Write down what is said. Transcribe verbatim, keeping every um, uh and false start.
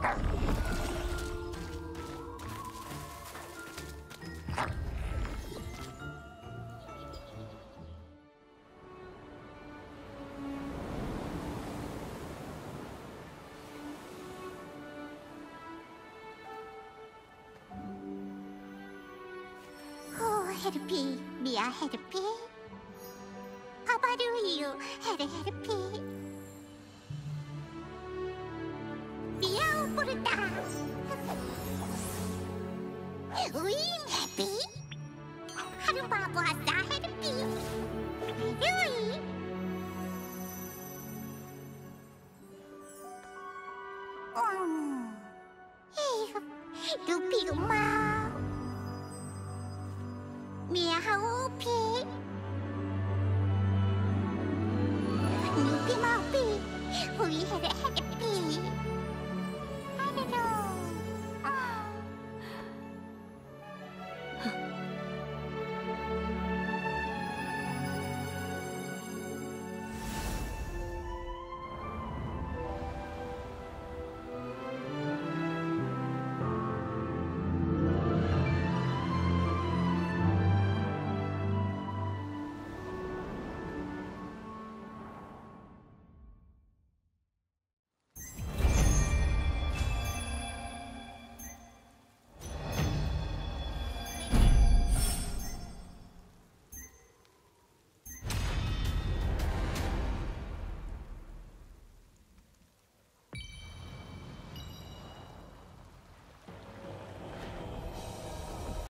헤르피, 미아 헤르피, 바바루이유 헤르 헤르피, 미아오 부르다, 우잉 헤비, 하루바고 아싸 헤르피, 헤르이, 음, 에휴, 루피 엄마. 미야하오피 누피 마오피 후이 헤레 헤레